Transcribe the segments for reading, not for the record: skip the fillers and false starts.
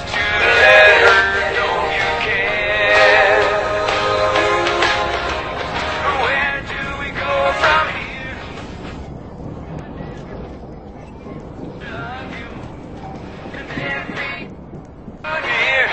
to let her know you care. Where do we go from here? Love you and every here.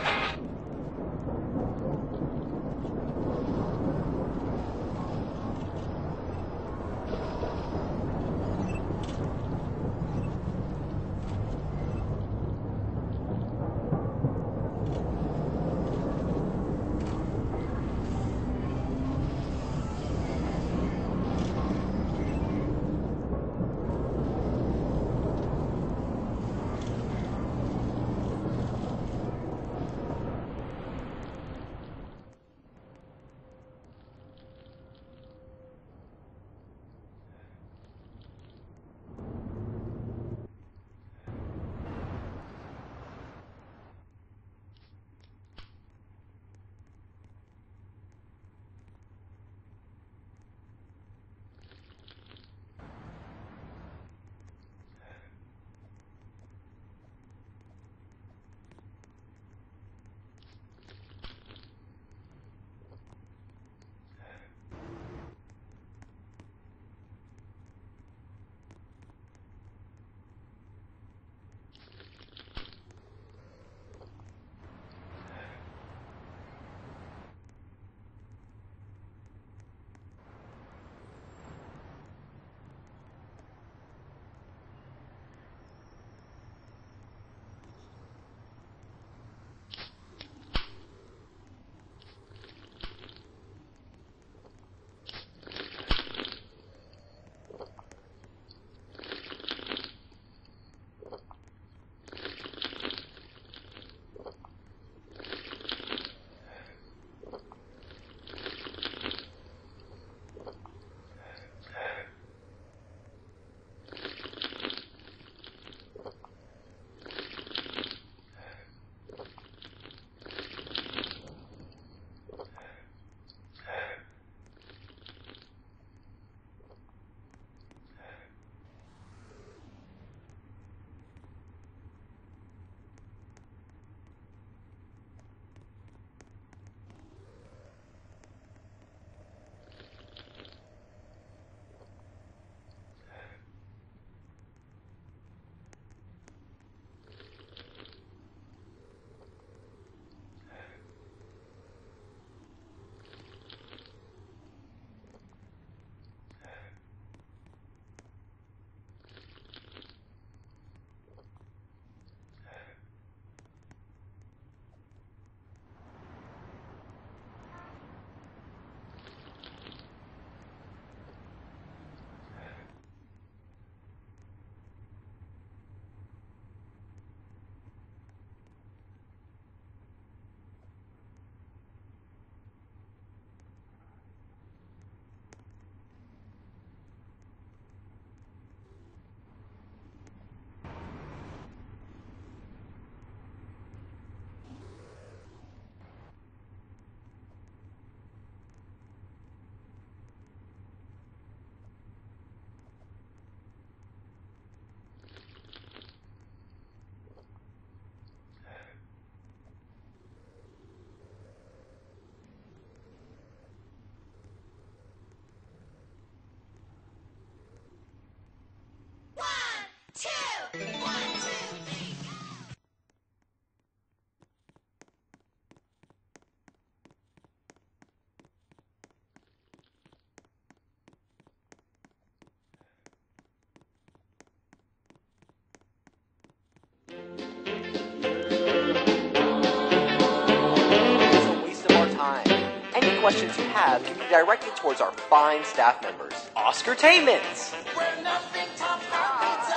questions you have can be directed towards our fine staff members. Oscar-tainments! When nothing top happens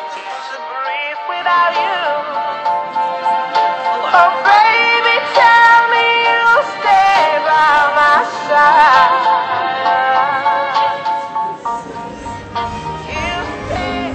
To breathe without you. Hello. Oh, baby, tell me you'll stay by my side. You stay.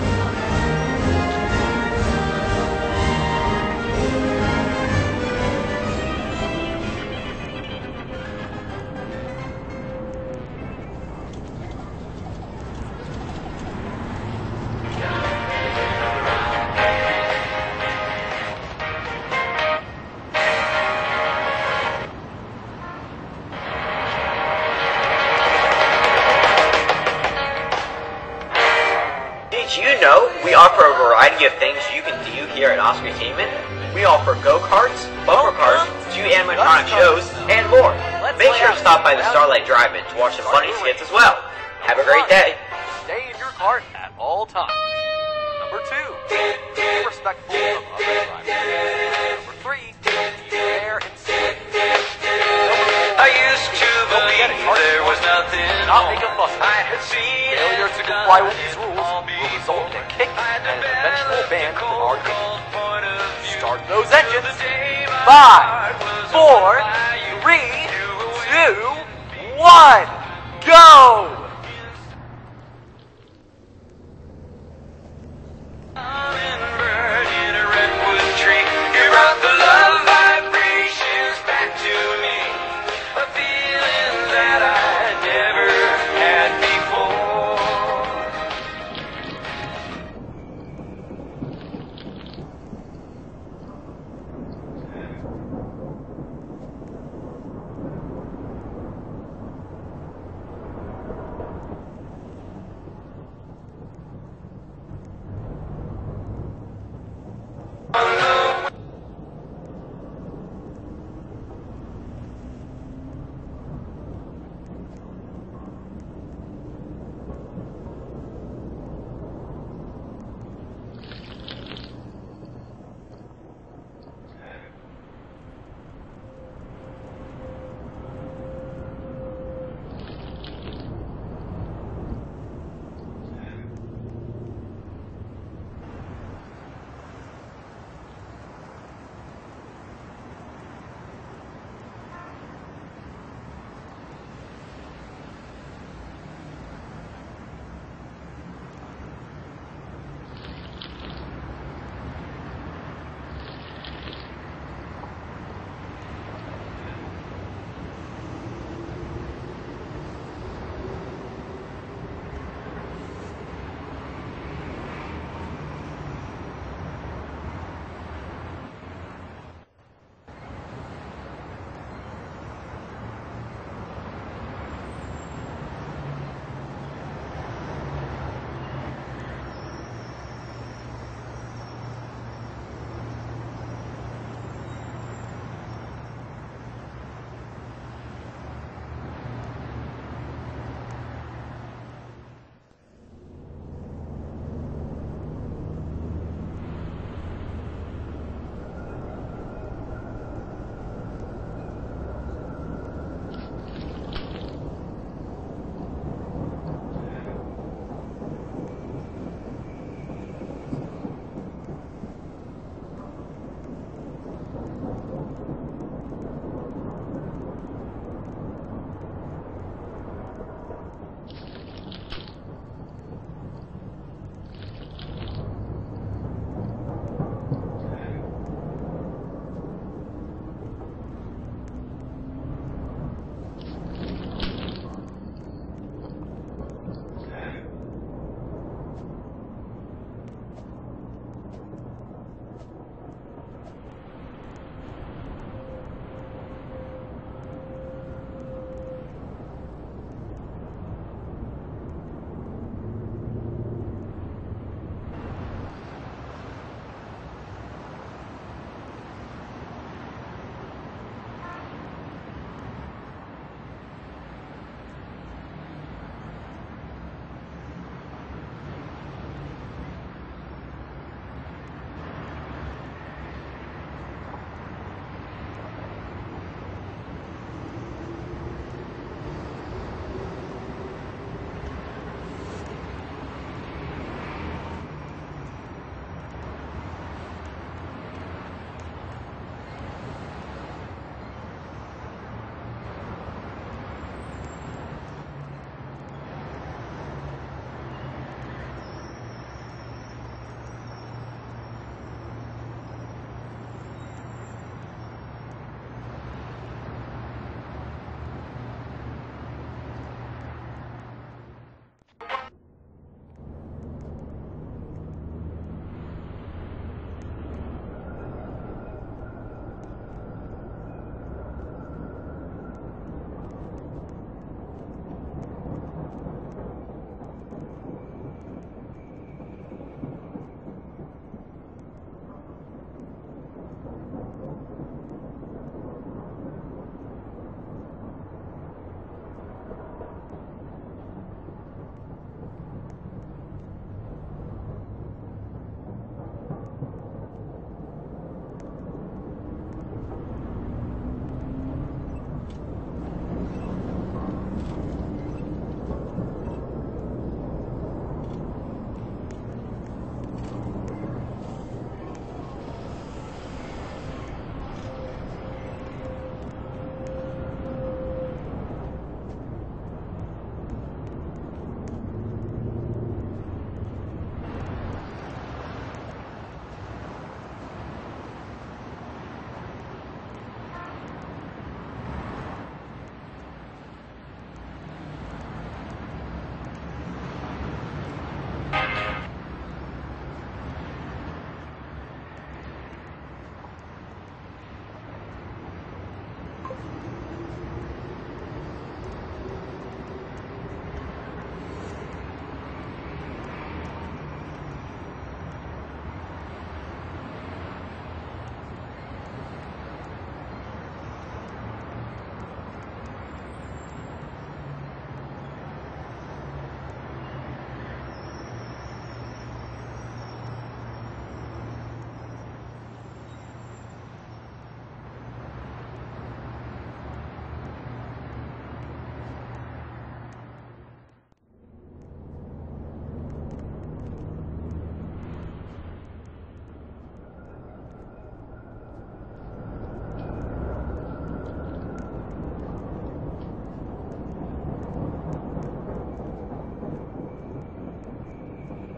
Speaking of things you can do here at Oscar Entertainment, we offer go-karts, bumper cars, 2 animatronic shows, and more. Make sure to stop by the Starlight Drive-In to watch some funny skits as well. Have a great day. Stay in your cart at all times. Number 2, be respectful of other drivers. Number 3, be fair and safe. I used to believe there was nothing Not make a fuss. I had seen. Failure to comply with these rules will result in a kick and an eventual ban from our game. Start those engines. 5, 4, 3, 2, 1, go!